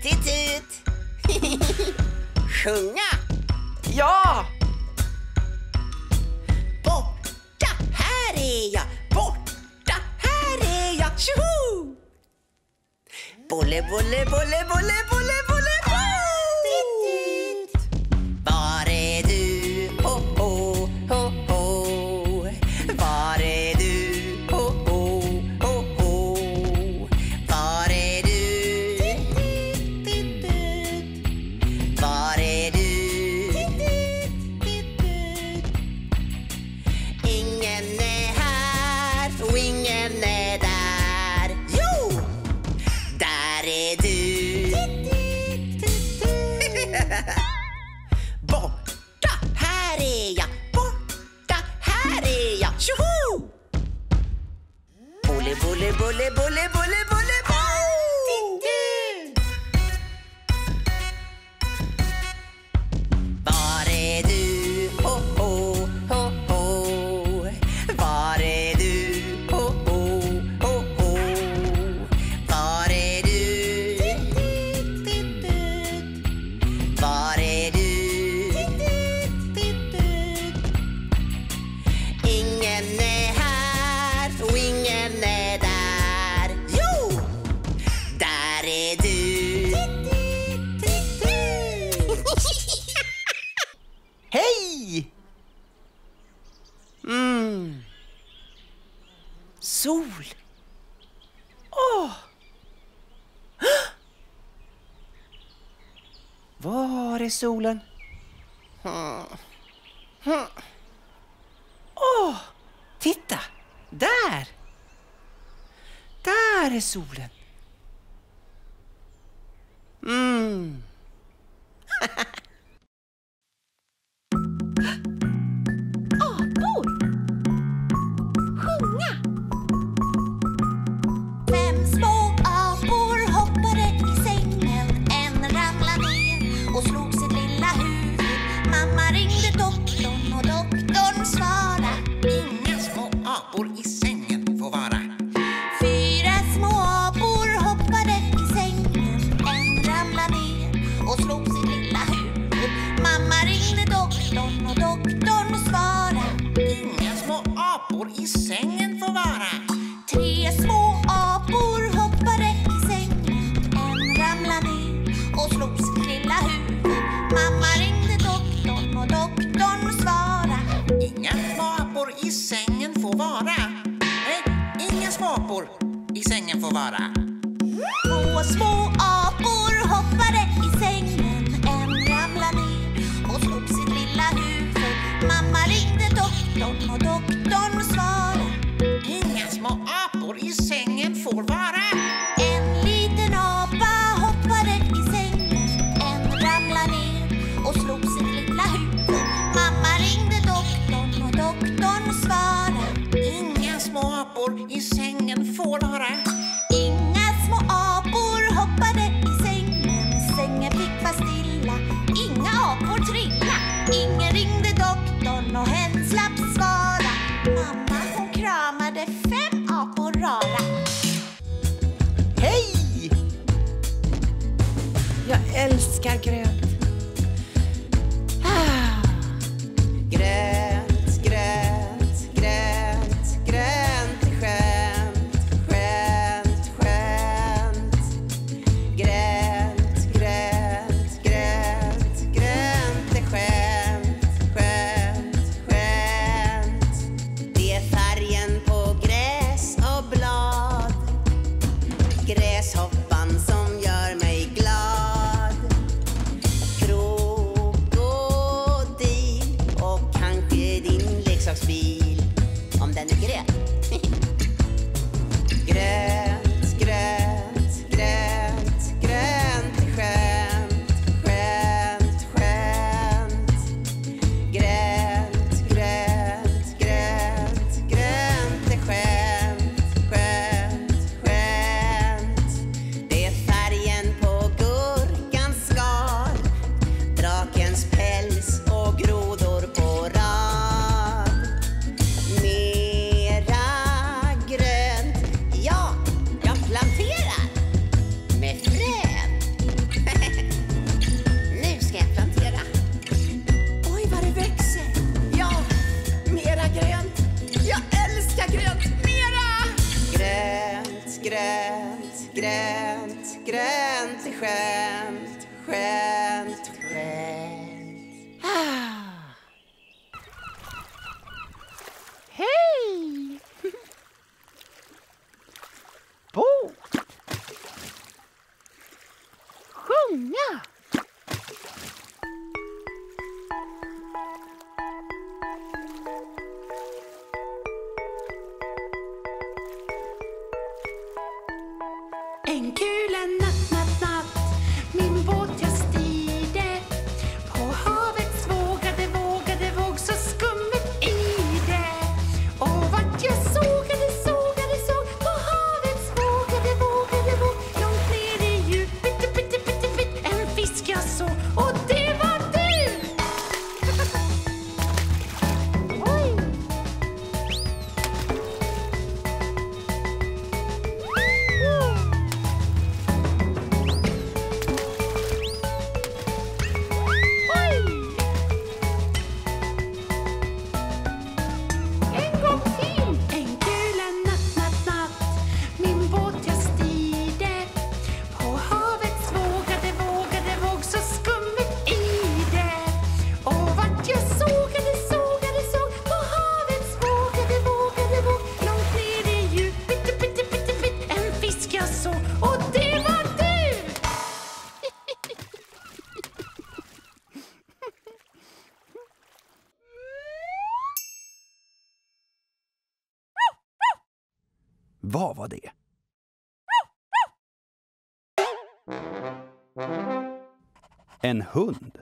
Tut. Sjunga. Ja! Borta, här är jag. Borta, här är jag. Tjoho! Bolle, bolle, bolle, bolle, bolle, bolle, bo! Var är du? Ho, ho, ho, ho. Var är du? Ho, ho, ho, ho. Var är du? Var är du? Ingen är här och ingen är där. Jo! Där är du. Borta, här är jag. Borta, här är jag. Tjoho! Bolle, bolle, bolle, bolle, bolle, bolle, bo! Var är du? Ho, ho, ho, ho. Var är du? Ho, ho, ho, ho. Var är du? Var är du? Ingen är här och ingen är där. Jo! Där är du. Hej! Sol. Åh! Var är solen? Åh! Titta! Där! Där är solen. Apor. Sjunga. 5 små apor hoppade i sängen. En ramlade ner och slog sitt lilla huvud. Mamma ringde doktorn och doktorn svarade: Inga små apor i sängen får vara. 4 små apor hoppade i sängen. En ramlade ner och slog sitt lilla huvud. Mamma ringde doktorn och doktorn svarade: Inga små apor i sängen får vara. 3 små apor hoppade i sängen. En ramlade ner och slog sitt lilla huvud. Mamma ringde doktorn och doktorn svarade: Inga små apor i sängen får vara. Nej, inga små apor i sängen får vara. 2 små apor hoppade i sängen. En ramlade ner och slog sitt lilla huvud. Mamma ringde doktorn och doktorn svarade: Inga små apor i sängen får vara. En liten apa hoppade i sängen. En ramlade ner och slog sitt lilla huvud. Mamma ringde doktorn och doktorn svarade: Inga små apor i sängen får vara. Inga små apor hoppade i sängen. Sängen fick vara stilla. Inga apor trilla. Ingen ringde doktorn och hen slapp svara. Mamma hon kramade 5 apor rara. Hej! Jag älskar grönt. Grönt, grönt, grönt, grönt är skönt, skönt, skönt. Grönt, grönt, grönt, grönt är skönt, skönt, skönt. Det är färgen på gräs och blad. Gräshoppan som gör mig glad. Krokodil och kanske din leksaksbil, om den är grön. Grönt, grönt, grönt, grönt är skönt, skönt, skönt. Grönt, grönt, grönt, grönt är skönt, skönt, skönt. Gränt, gränt, gränt är skönt, skönt, skönt. Hej! Bo! Sjunga! En kul en natt, natt, natt, min båt jag styrde på havets vågade, vågade våg så skummet i det. Och vart jag sågade, sågade, såg på havets vågade, vågade våg långt ner i djupet, pitt, pitt, pitt, pitt, en fisk jag såg och det var du! Oj! En gång till! En kul en natt, natt, natt, min båt jag styrde på havets vågade, vågade våg så skummet i det. Och vart jag sågade, sågade, såg på havets vågade, vågade våg långt ner i djupet, pitt, pitt, pitt, pitt, en fisk jag såg och det var du! Vad var det? En hund.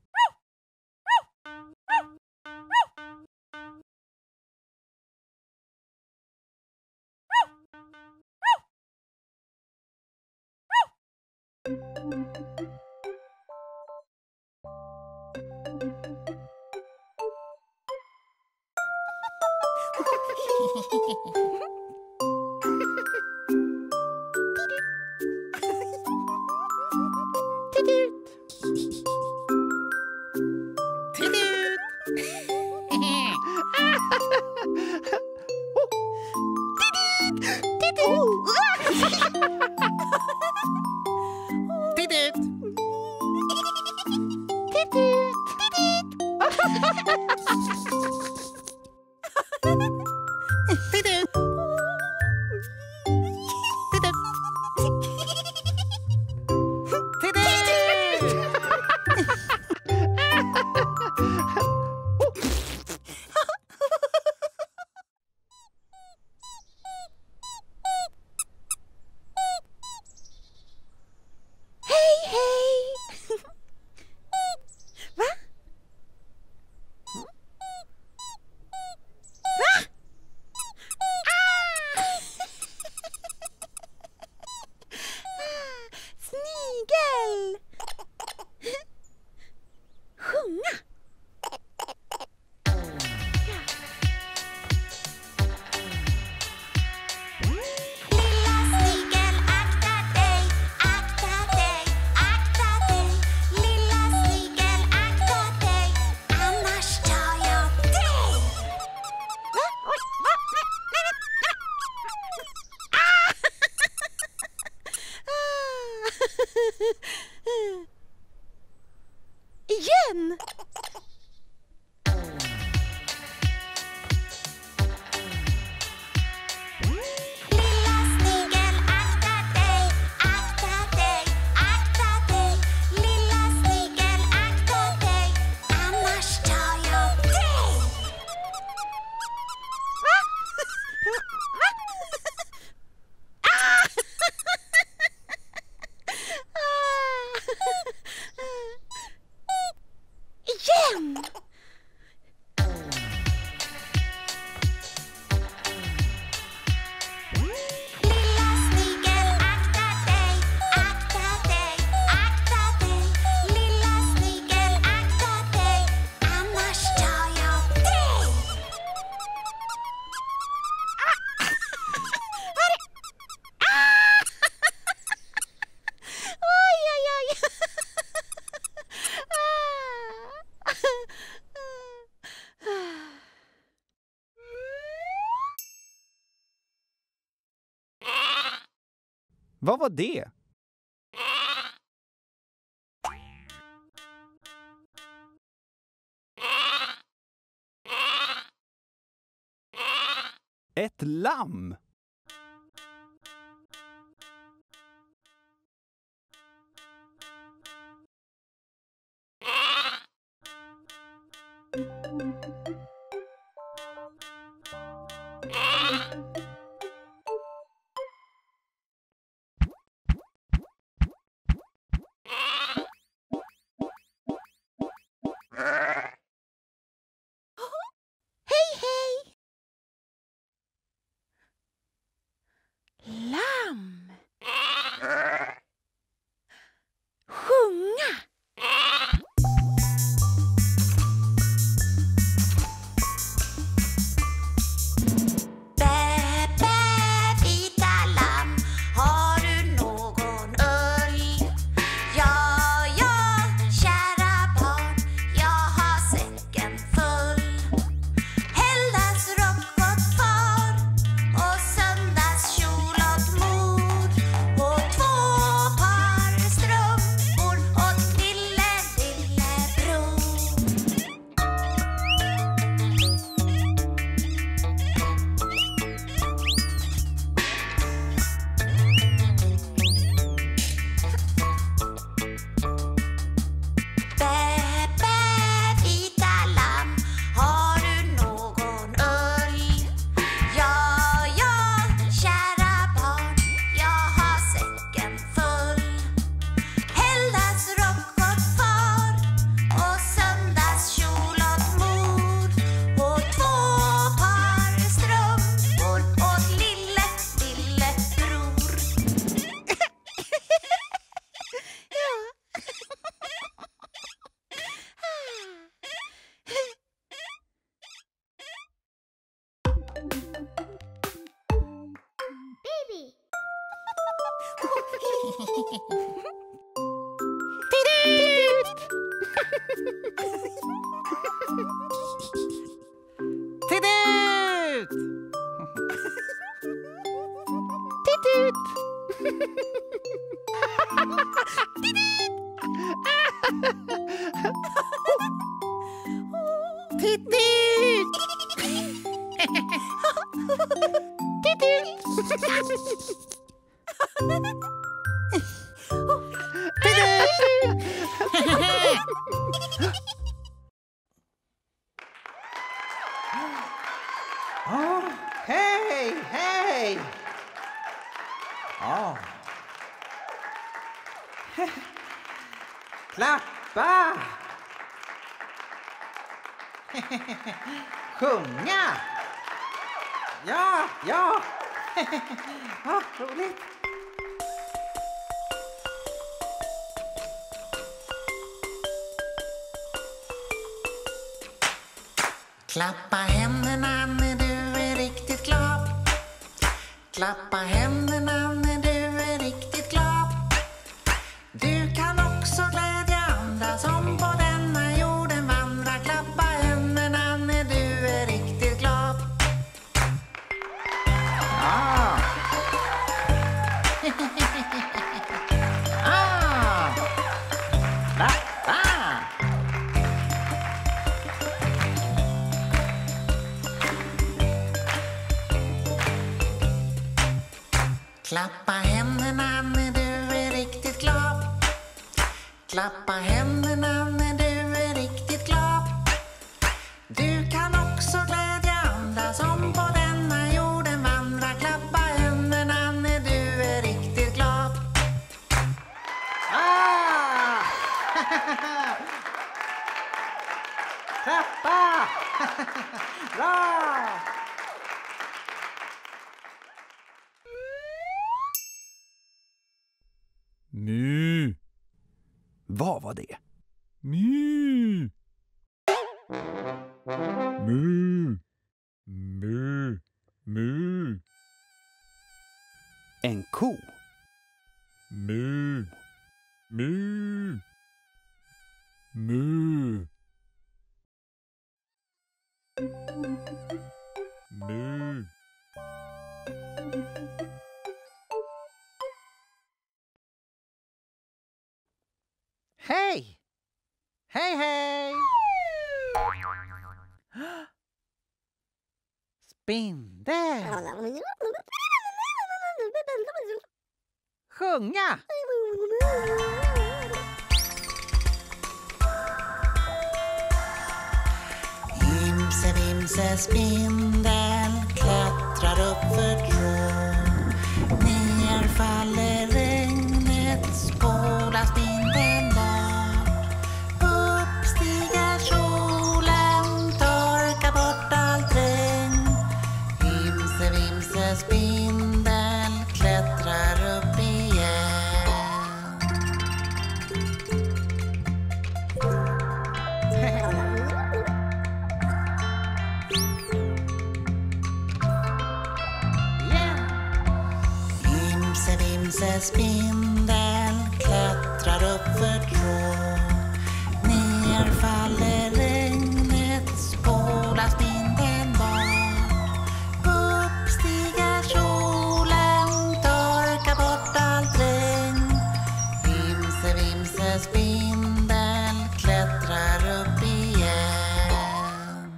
Snigel! Sjunga! Lilla snigel, akta dig, akta dig, akta dig. Lilla snigel, akta dig, annars tar jag dig. Va? Oj, va? Igen! Lilla snigel, akta dig, akta dig, akta dig. Lilla snigel, akta dig, annars tar jag dig. Va? Va? Vad var det? Ett lamm! Hej, hej! Lamm. Sjunga. Bä, bä, vita lamm, har du någon ull? Ja, ja, kära barn, jag har säcken full. Helgdagsrock åt far och söndagskjol åt mor och 2 par strumpor åt lille, lillebror. Bä, bä, vita lamm, har du någon ull? Ja, ja, kära barn, jag har säcken full. Helgdagsrock åt far och söndagskjol åt mor och 2 par strumpor åt lille, lillebror. Baby. Tidut! Hej, hej! Klappa! Sjunga! Ja, ja! Roligt! Klappa händerna när du är riktigt glad. Klappa händerna när du är riktigt glad. Du kan också glädja andra som på denna jorden vandrar. Klappa händerna när du är riktigt glad. Ja. Klappa. Klappa händerna när du är riktigt glad. Klappa händerna när du är riktigt glad. Du kan också glädja andra som på denna jorden vandrar. Klappa händerna när du är riktigt glad. Klappa! Bra! Mu. Vad var det? Mu. Mu. Mu. Mu. En ko. Mu. Mu. Mu. Mu. Hej! Hej, hej! Spindel! Sjunga! Imse vimse spindel klättrar upp för trån. Ner faller regnet, spolar spindeln bort. Upp stiger solen, torkar bort allt regn. Imse vimse spindel klättrar upp igen. Imse vimse spindel klättrar upp för trån. Ner faller regnet, spolar spindeln bort. Upp stiger solen, torkar bort allt regn. Imse vimse spindel klättrar upp igen.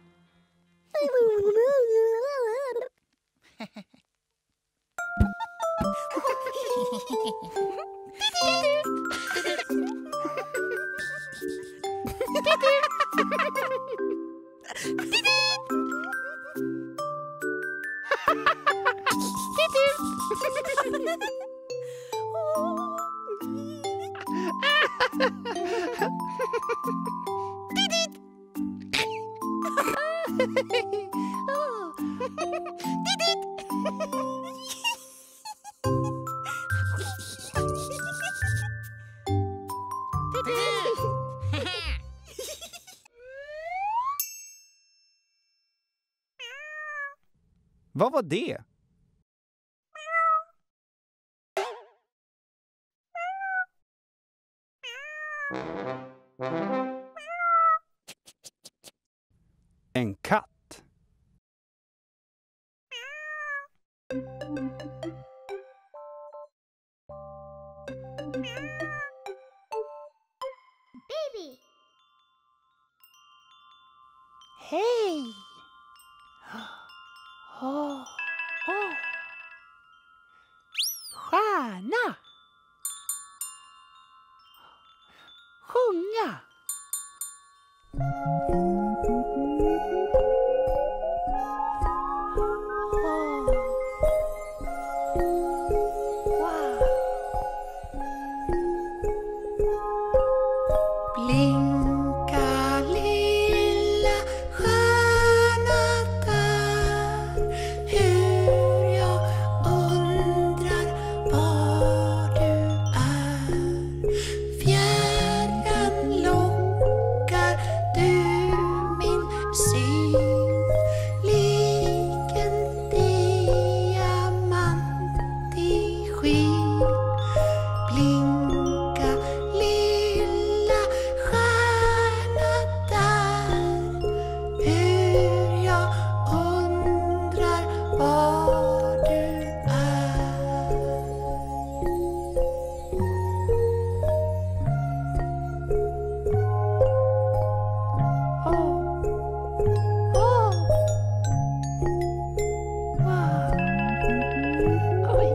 Vad var det? En katt. Baby! Hej! Åh, åh. Stjärna! Sjunga! Åh. Wow! Blinka lilla stjärna där, hur jag undrar var du är. Fjärran lockar du min syn, lik en diamant i skyn. Blinka lilla stjärna där, hur jag undrar var du är. Åh, åh, wow, oj.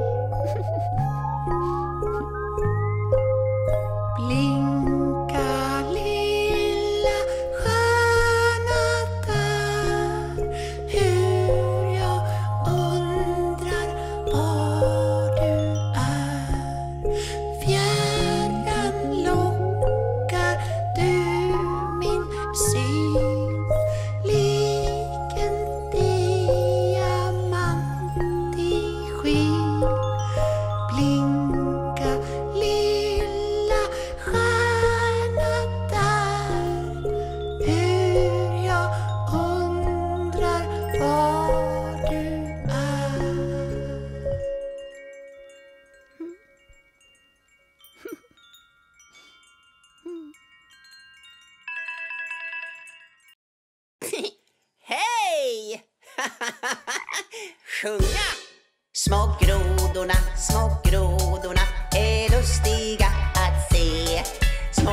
Blinka lilla stjärna där, hur jag undrar var du är. Fjärran lockar du min syn, lik en diamant i skyn. Blinka lilla stjärna där, hur jag undrar var du är. Hej! Sjunga! Små grodorna är lustiga att se. Små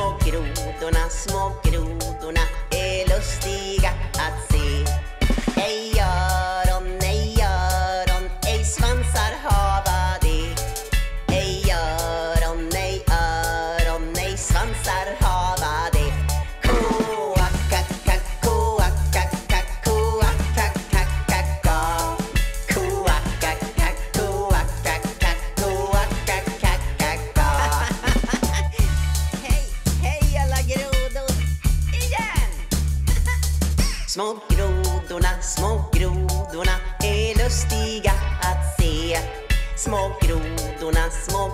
Små grodorna är lustiga att se. Små grodorna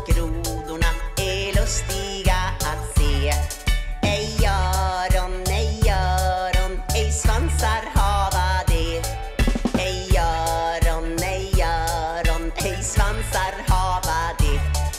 är lustiga att se. Ej öron, ej svansar hava det. Ej öron, ej svansar hava det.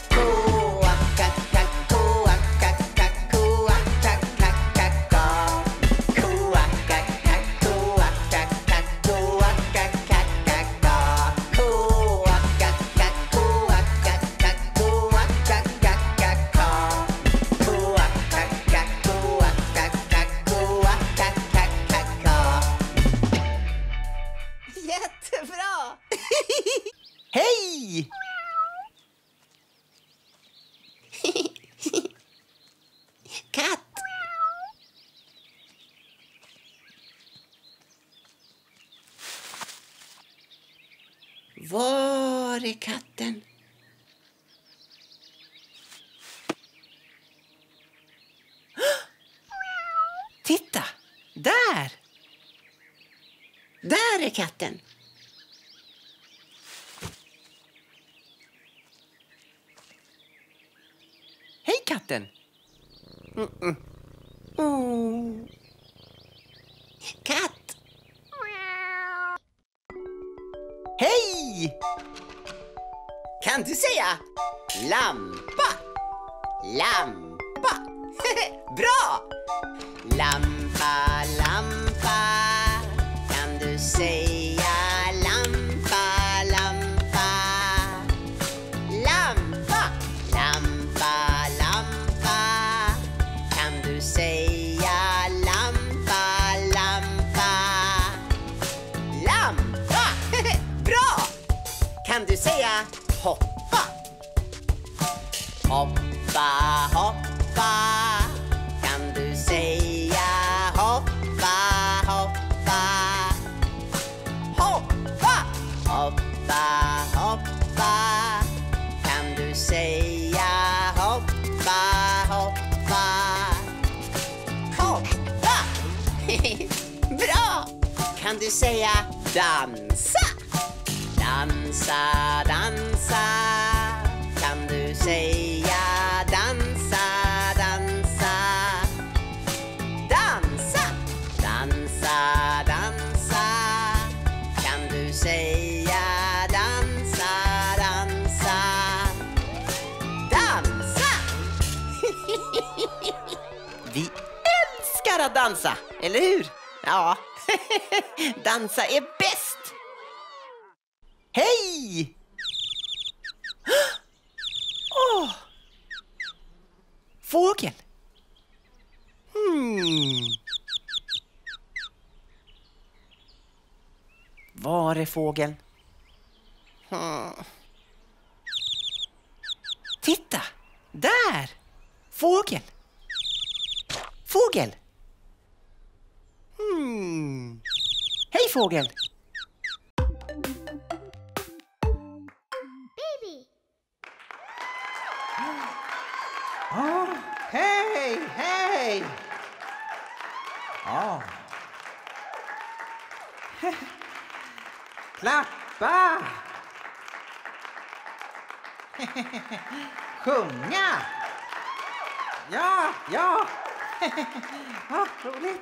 Jättebra! Hej! Katt. Var är katten? Titta, där! Där är katten. Hej katten. Oh. Katt. Hej! Kan du säga lampa? Lampa. Bra! Lampa, lampa. Kan du säga lampa, lampa? Lampa, lampa, lampa. Kan du säga lampa, lampa? Lampa! Bra! Kan du säga hoppa? Hoppa, hoppa. Kan du säga hoppa, hoppa? Hoppa, hoppa, hoppa. Kan du säga hoppa, hoppa? Hoppa! Bra! Kan du säga dansa? Dansa, dansa. Kan du säga dansa, dansa? Dansa, dansa, dansa. Kan du säga dansa, dansa? Dansa! Vi älskar att dansa, eller hur? Ja, dansa är bäst! Hej! Åh! Fågel! Var är fågeln? Titta! Där! Fågel! Fågel! Hej fågel! Hej, hej! Klappa! Sjunga! Ja! Roligt!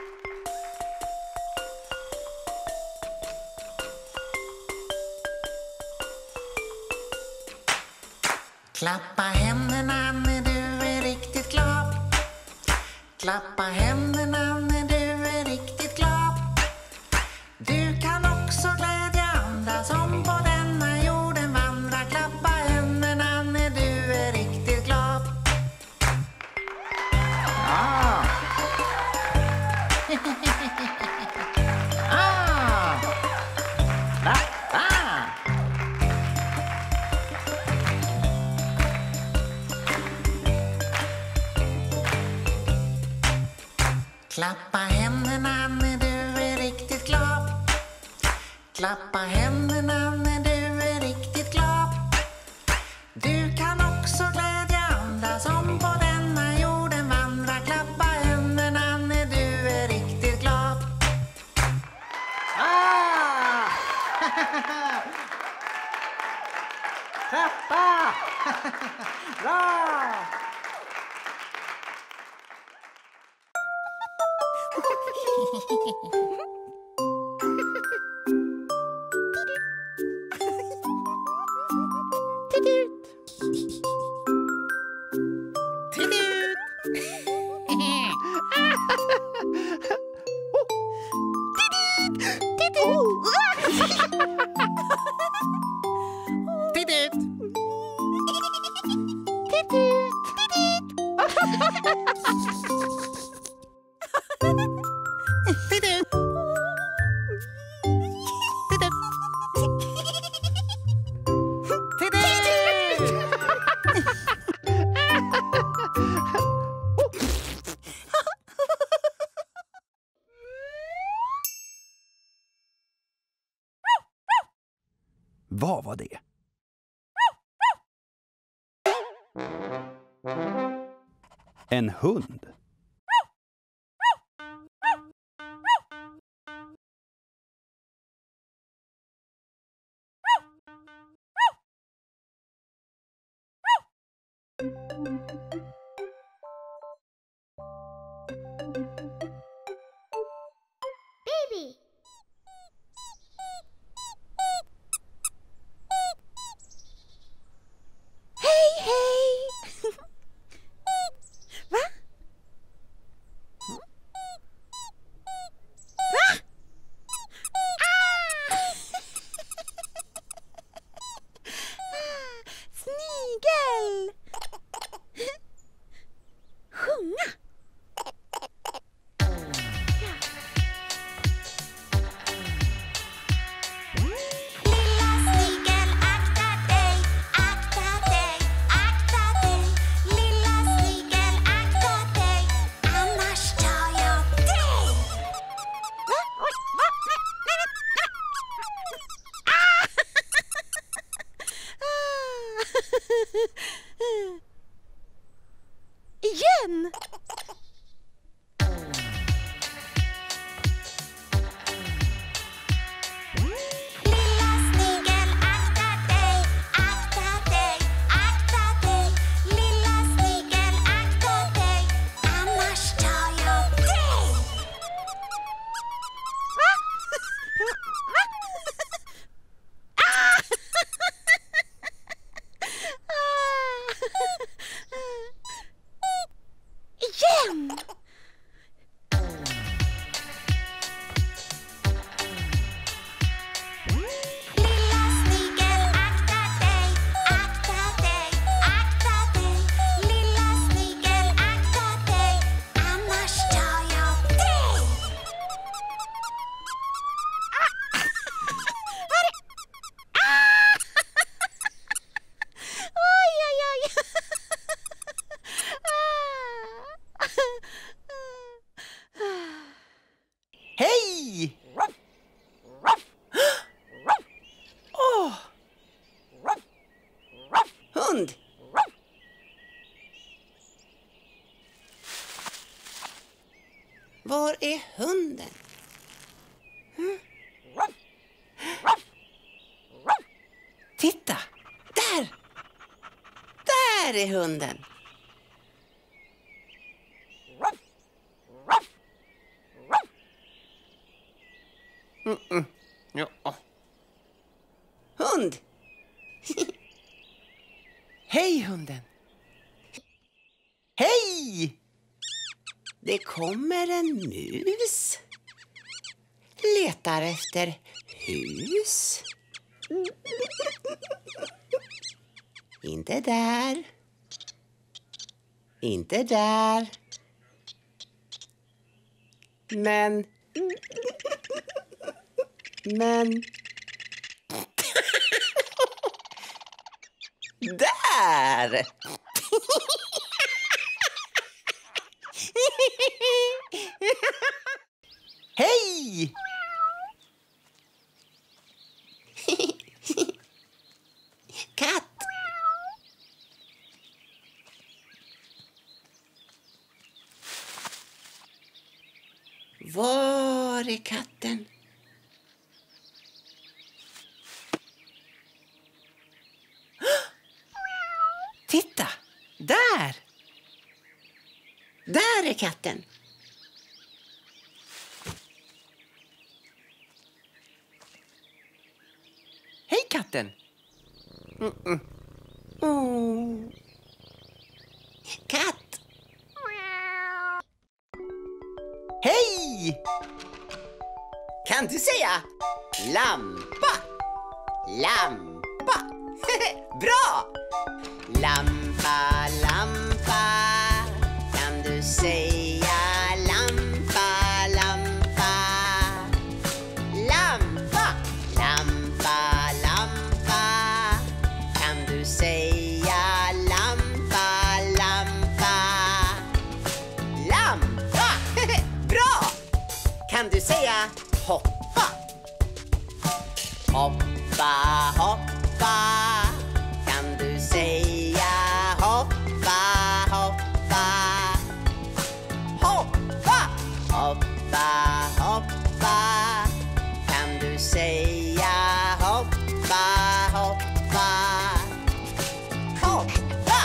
Klappa händerna när du är riktigt glad. Klappa händerna när du är riktigt glad. Du kan också glädja andra som på denna jorden vandrar. Klappa händerna när du är riktigt glad. Klappa händerna när du är riktigt glad. Klappa händerna när du är riktigt glad. Du kan också glädja andra som på denna jorden vandrar. Klappa händerna när du är riktigt glad. Vad var det? En hund. Baby. Hej, hej! Va? Va? Snigel! Sjunga! Lilla snigel, akta dig, akta dig, akta dig. Lilla snigel, akta dig, annars tar jag dig. Va? Oj, va? Nej, nej, nej. Igen! Lilla snigel, akta dig, akta dig, akta dig. Lilla snigel, akta dig, annars tar jag dig. Va? Va? Igen! Lilla snigel, akta dig, akta dig, akta dig. Lilla snigel, akta dig, annars tar jag dig. Oj, oj, oj. Hej! Åh! Hund! Var är hunden? Titta! Där! Där är hunden! Ja. Hund! Hej, hunden! Hej! Det kommer en mus. Letar efter hus. Inte där. Inte där. Men... Där! Hej! Katt! Var är katten? Titta! Där! Där är katten. Hej katten! Oh. Katt! Hej! Kan du säga lampa? Lampa. Bra! Lampa, lampa. Kan du säga lampa, lampa? Lampa, lampa, lampa. Kan du säga lampa, lampa? Lampa! Bra! Kan du säga hoppa? Hoppa, hoppa. Kan du säga hoppa, hoppa? Hoppa, hoppa, hoppa. Kan du säga hoppa, hoppa? Hoppa!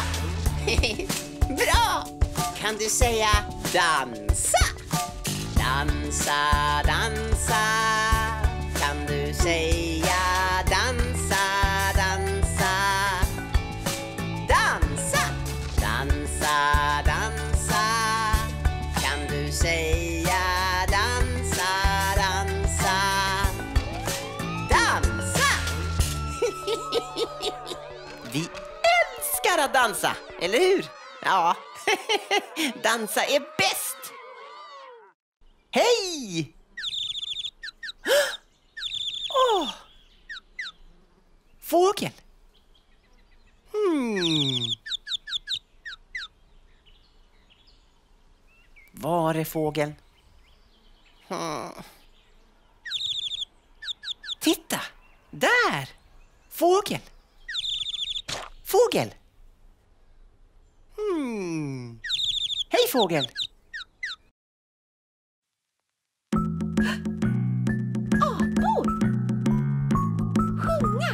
Bra! Kan du säga dansa? Dansa, dansa. Kan du säga dansa, dansa? Dansa, dansa, dansa. Kan du säga dansa, dansa? Dansa! Vi älskar att dansa, eller hur? Ja, dansa är bäst! Hej! Åh! Fågel. Var är fågeln? Titta! Där! Fågel! Fågel! Hej fågel! Apor! Sjunga!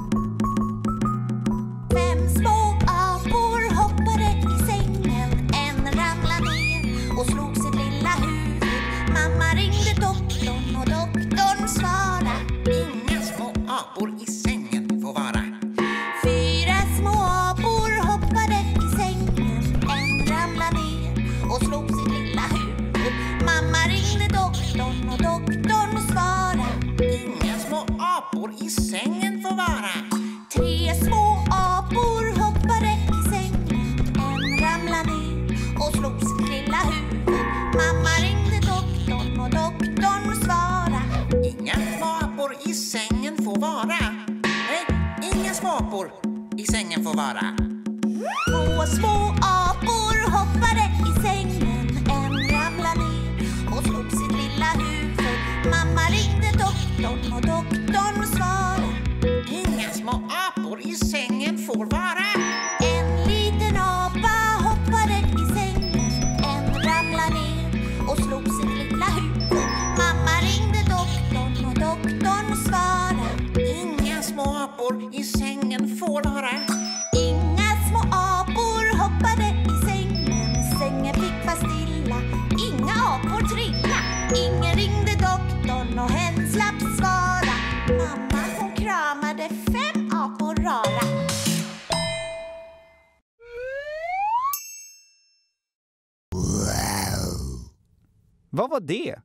5 små apor hoppade i sängen. En ramlade ner och slog sitt lilla huvud. Mamma ringde doktorn och doktorn svarade: Inga små apor i sängen får vara. 4 små apor hoppade i sängen. En ramlade ner och slog sitt lilla huvud. Mamma ringde doktorn och doktorn svarade: Inga små apor i sängen får vara. 3 små apor hoppade i sängen. En ramlade ner och slog sitt lilla huvud. Mamma ringde doktorn och doktorn svarade: Inga små apor i sängen får vara. Nej, inga små apor i sängen får vara. 2 små apor hoppade i sängen. En ramlade ner och slog sitt lilla huvud. Mamma ringde doktorn och doktorn svarade: Inga små apor i sängen får vara. En liten apa hoppade i sängen. En ramlade ner och slog sitt lilla huvud. Mamma ringde doktorn och doktorn svarade: Inga små apor i sängen får vara. Inga små apor hoppade i sängen. Sängen fick vara stilla. Inga apor trilla. Ingen ringde doktorn och hen slapp svara. Mamma hon kramade 5 apor rara. Vad var det?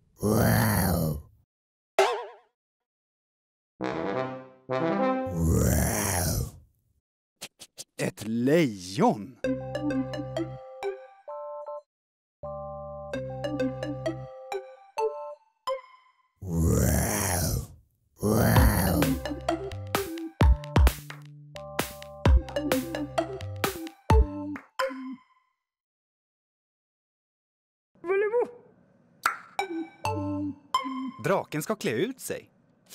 Ett lejon. Draken ska klä ut sig.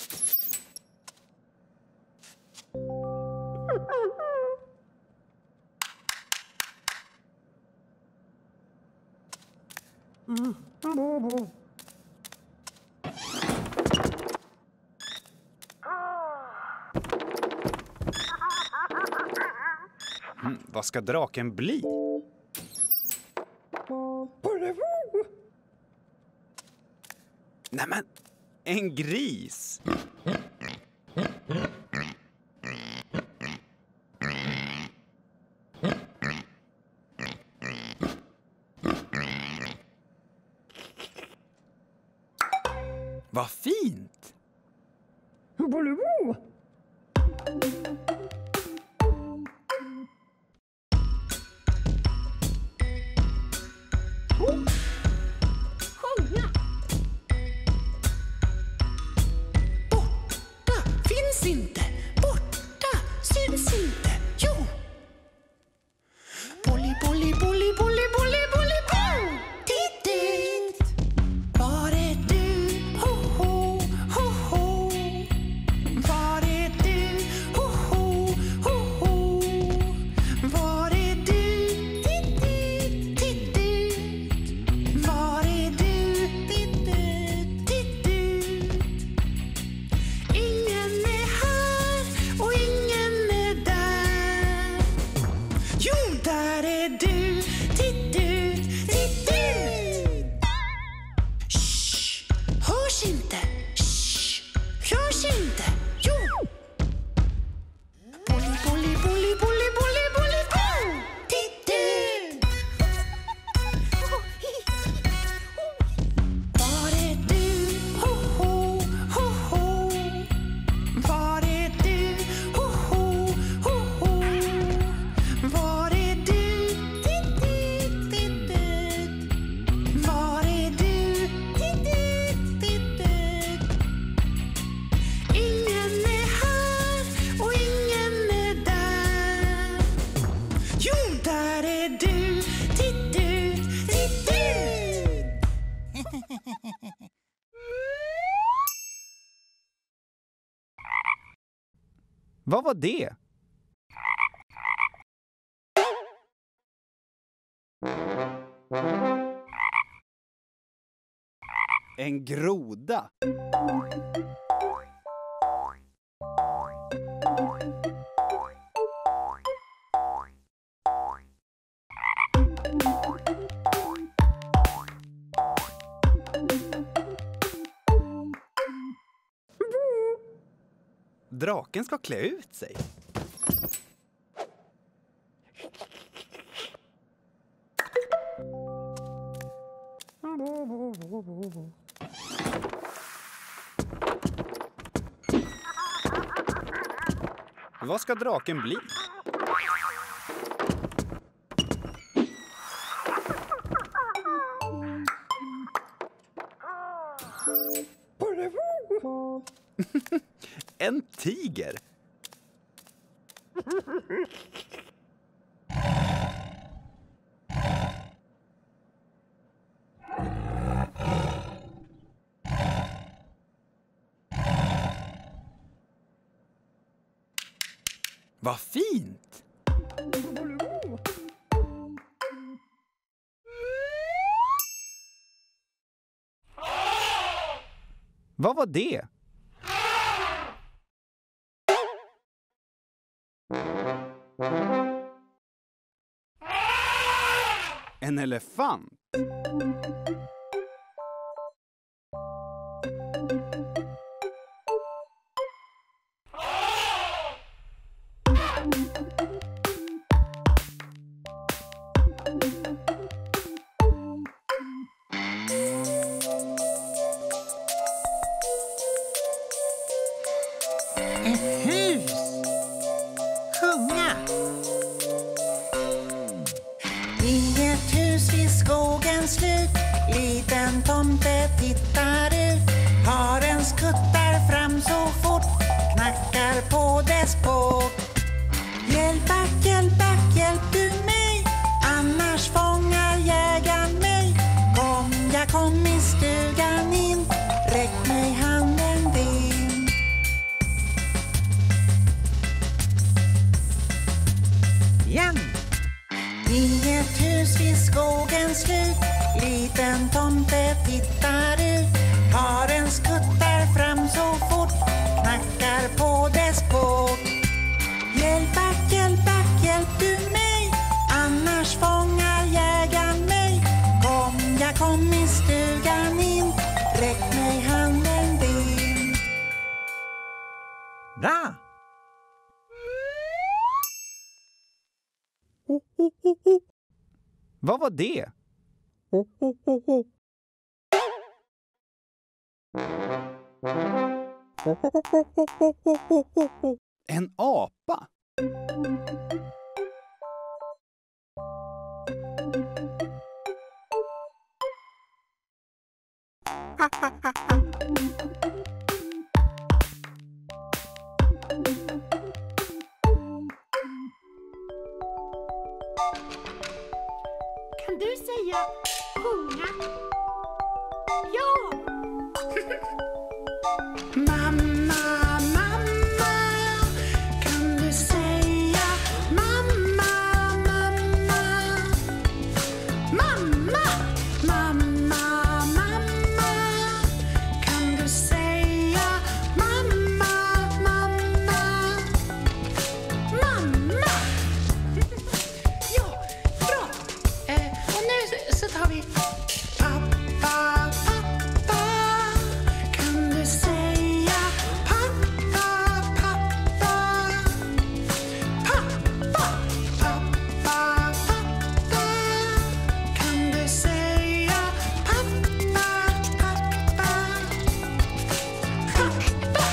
Vad ska draken bli? Nämen, en gris. Vad fint! Sjunga! Borta finns inte, borta syns inte, jo! Bolli, bolli, bolli, bolli, bolli, bolli, bo! Dit, dit! Var är du? Ho, ho, ho, ho! Var är du? Ho, ho, ho, ho! Var är du? Dit, dit, dit, dit! Var är du? Dit, dit, dit, dit! Ingen är här och ingen är där. Jo, där är du. Titt ut, titt ut. Shh, hörs inte. Shh, hörs inte. Jo. Bolli, bolli, bolli, bolli, bolli, bolli, bo. Titt ut. Var är du? Ho, ho, ho, ho! Var är du? Ho, ho, ho, ho! Var är du? Titt, titt, titt, titt. Var är du? Titt, titt, titt, titt. Ingen är här och ingen är där. Jo, där är du. Titt ut, titt ut. Vad var det? En groda. Draken ska klä ut sig. Vad ska draken bli? En tiger. Vad fint! Vad var det? En elefant. Ett hus. Sjunga. I ett hus vid skogens slut, liten tomte tittar ut. Haren skuttar fram så fort, knackar på dess port. Hjälp, back, hjälp, back, hjälp du mig, annars fångar jägaren mig. Kom, jag kom i stugan in, räck mig handen din. Igen. I ett hus vid skogens slut, liten tomte tittar ut. Haren skuttar fram så fort, knackar på dess port. Hjälp, back, hjälp, back, hjälp du mig, annars fångar jägaren mig. Kom, jag kom i stugan in, räck mig handen din. Bra! Vad var det? En apa? Kan du säga sjunga? Ja! Mamma, mamma, kan du säga mamma, mamma? Mamma, mamma, mamma, kan du säga mamma, mamma? Mamma! Ja, bra! Och nu så tar vi pappa, pappa, kan du säga pappa, pappa? Pappa, pappa, pappa, kan du säga pappa, pappa? Pappa!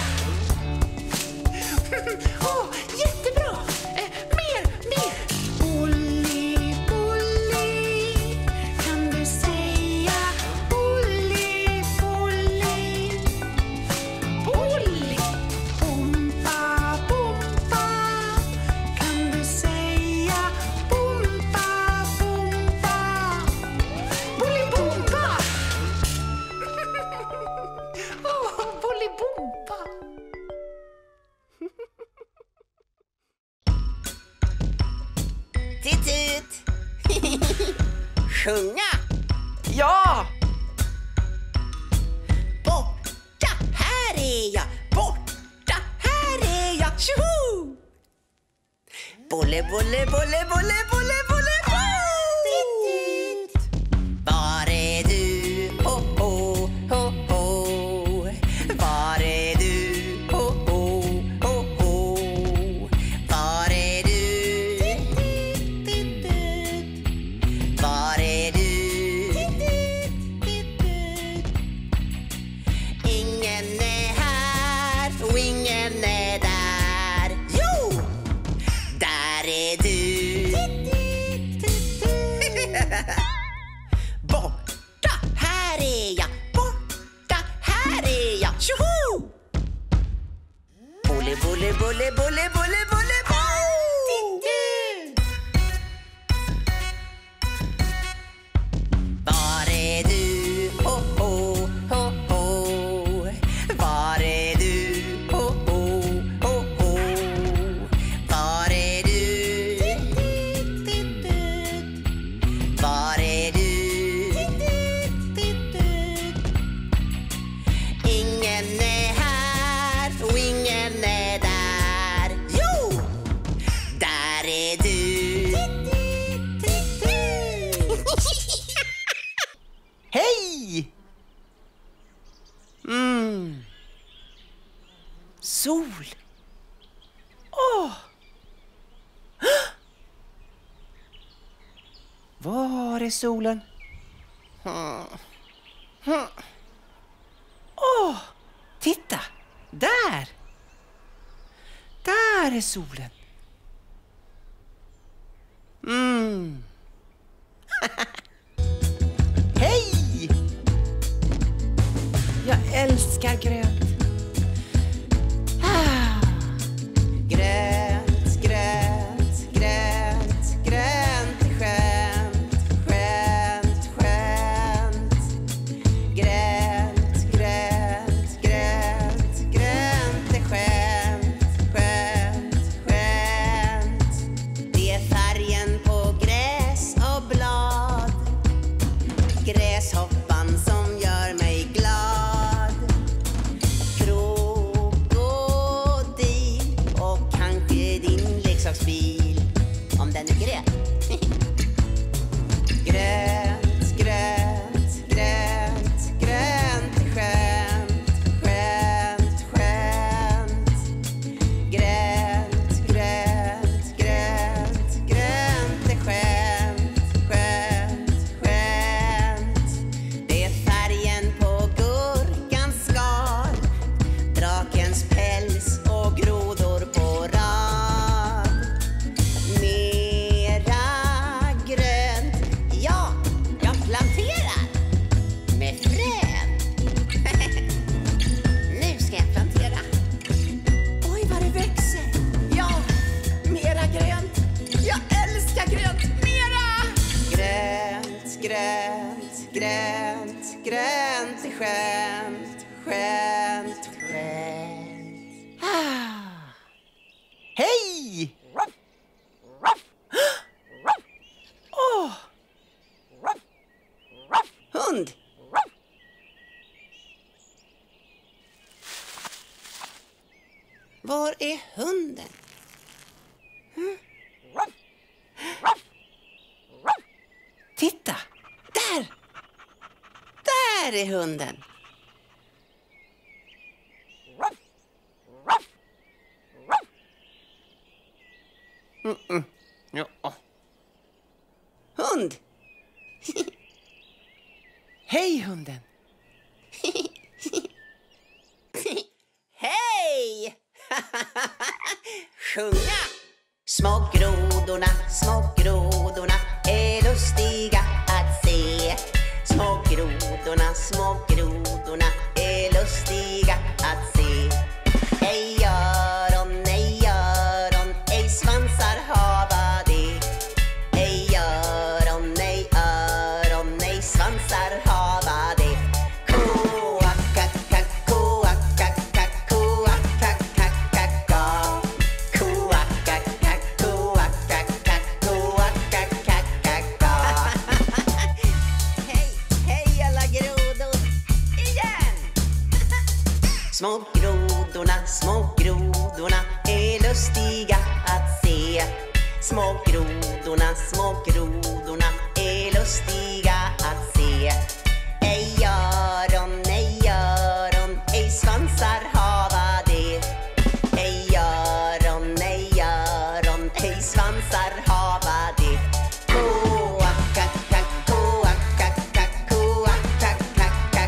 Åh, jättebra! Mer! Bulli, bulli, kan du säga bulli, bulli? Bulli, bomba, bomba, kan du säga bomba, bomba? Bulli, bomba! Åh, bulli, bomba! Tut-tut! Sjunga! Ja! Borta, här är jag! Borta, här är jag! Tjoho! Bolle, bolle, bolle, bolle, bolle, bolle, bo! Var är du? Ho, ho, ho, ho. Var är du? Ho, ho, ho, ho. Var är du? Var är du? Ingen är här och ingen är där. Jo! Där är du. Borta, här är jag. Borta, här är jag. Tjoho! Bolle, bolle, bolle, bolle, bolle, bolle, bo! Var är du? Ho, ho, ho, ho. Var är du? Ho, ho, ho, ho. Var är du? Var är du? Ingen är här och ingen är där. Jo! Där är du. Hej! Sol. Åh! Var är solen? Åh! Titta! Där! Där är solen. Hej! Jag älskar grönt. Grönt, grönt, grönt, grönt är skönt, skönt, skönt. Grönt, grönt, grönt, grönt är skönt, skönt, skönt. Det är färgen på grönt. Grönt, grönt, grönt är skönt, skönt, skönt. Hej! Åh! Hund! Var är hunden? Titta! Där! Där är hunden. Ja. Hund! Hej, hunden! Hej! Sjunga! Små grodorna är lustiga att se. Små grodorna är lustiga att se. Ej öron, ej svansar hava det. Ej öron, ej svansar hava det. Koakaka, koakaka, koakaka, koakaka, koakaka, koakaka. Hej, hej alla grodor, igen! Små grodorna är lustiga att se. Små grodorna är lustiga att se. Ej öron, ej svansar hava det. Ej öron, ej svansar hava det. Koakaka, koakaka, koakaka,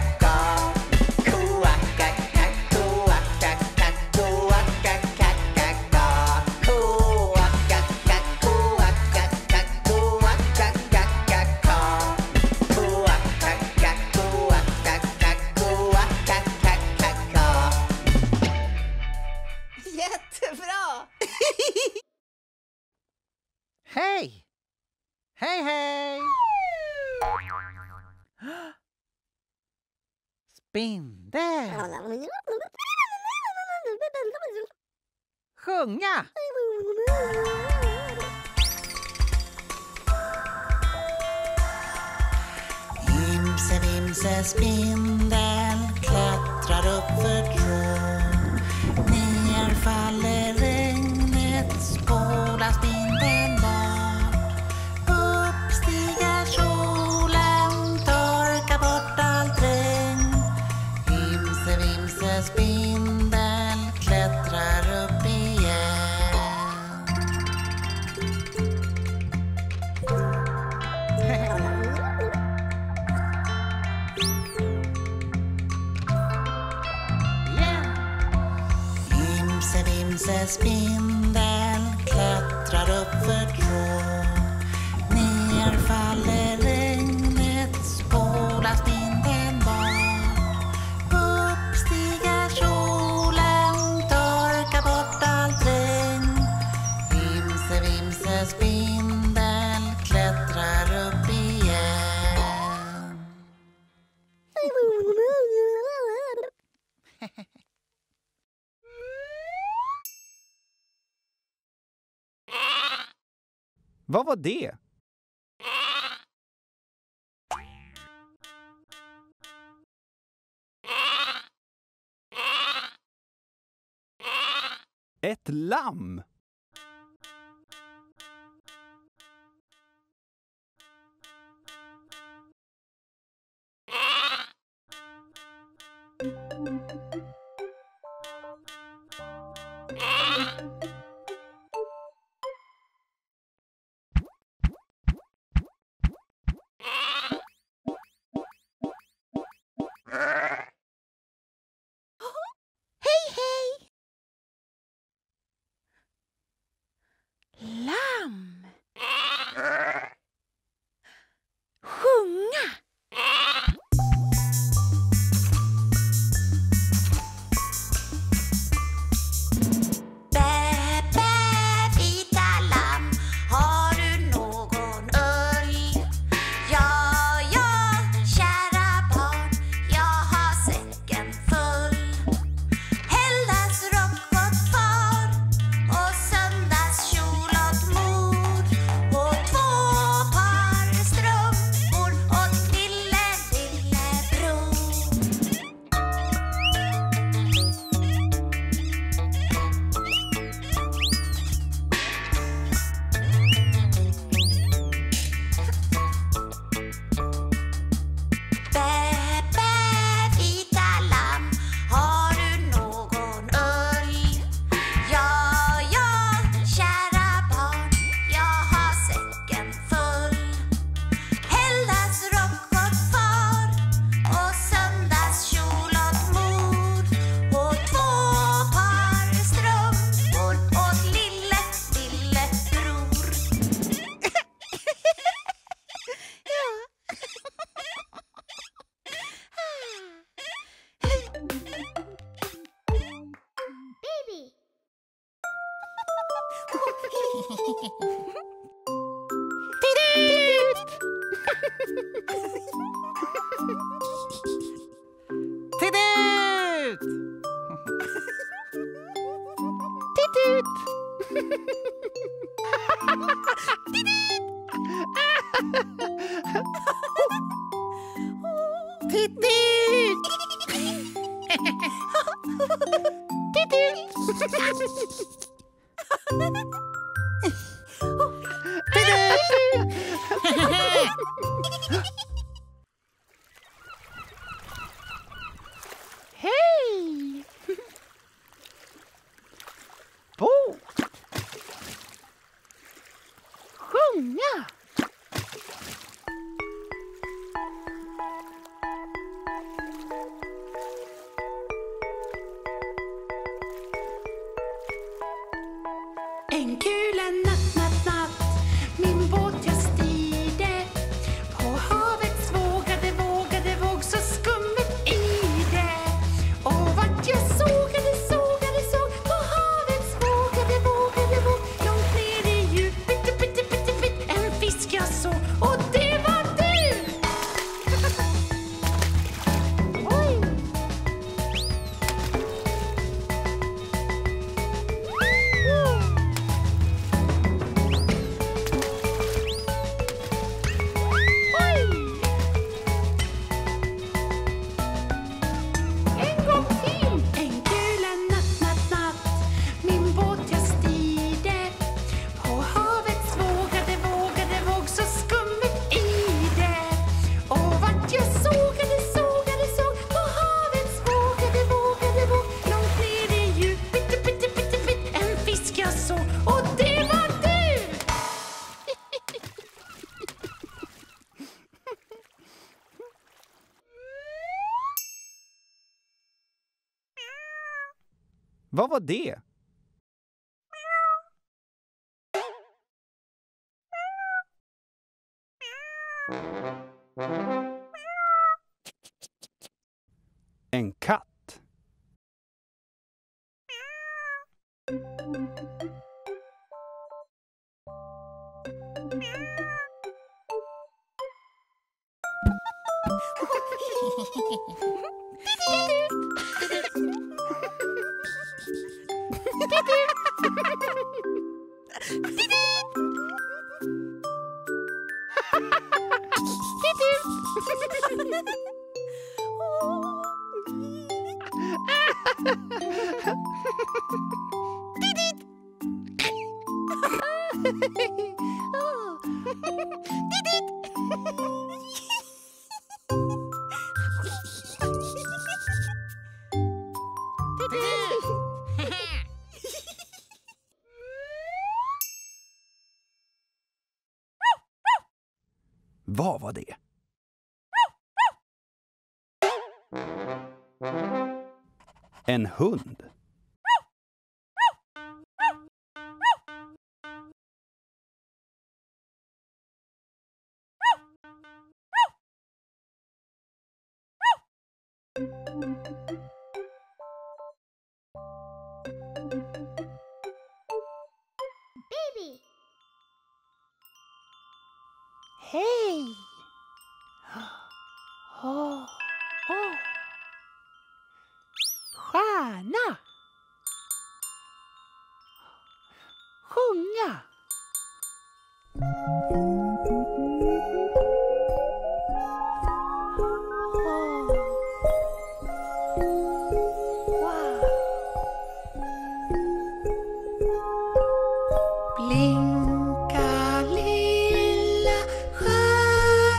koakaka, koakaka, koakaka, koakaka, koakaka, koakaka. Jättebra! Hej! Hej, hej! Spindel! Sjunga! Imse vimse spindel klättrar upp för tråd. Ner faller regnet, spolar spindeln bort. Upp stiger solen, torkar bort allt regn. Imse vimse spindel klättrar upp igen. Imse vimse spindel klättrar upp för tråd. Ner faller regnet, spolar spindeln bort. Upp stiger solen, torkar bort allt regn. Imse vimse spindel klättrar upp igen. Vad var det? Ett lamm! Hej, hej! Lamm! Sjunga! Bä, Titti! Hej! Bo! Sjunga! En kul en natt, natt, natt. Min båt jag styrde på havets vågade, vågade våg så skummet i det. Och vart jag sågade, sågade, såg på havets vågade, vågade våg långt ner i djup, bitte, bitte, bitte, bitte, en fisk jag såg och det var du! Oj! En gång till! En kul en natt, natt, natt. Min båt jag styrde på havets vågade, vågade våg så skummet i det. Och vart jag sågade, sågade, såg på havets vågade, vågade våg långt ner i djup, bitte, bitte, bitte, bitte, en fisk jag såg och det var du! Vad var det? En katt. Vad var det? En hund. Baby! Hej! Åh, åh. Stjärna! Sjunga! Blinka lilla stjärna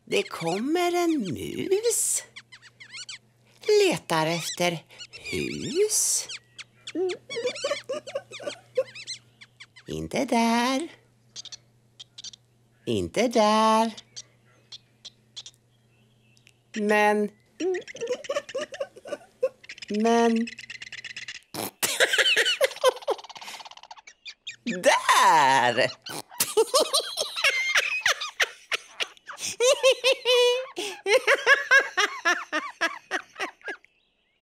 Det kommer en mus. Letar efter hus. Inte där. Inte där. Men... Där!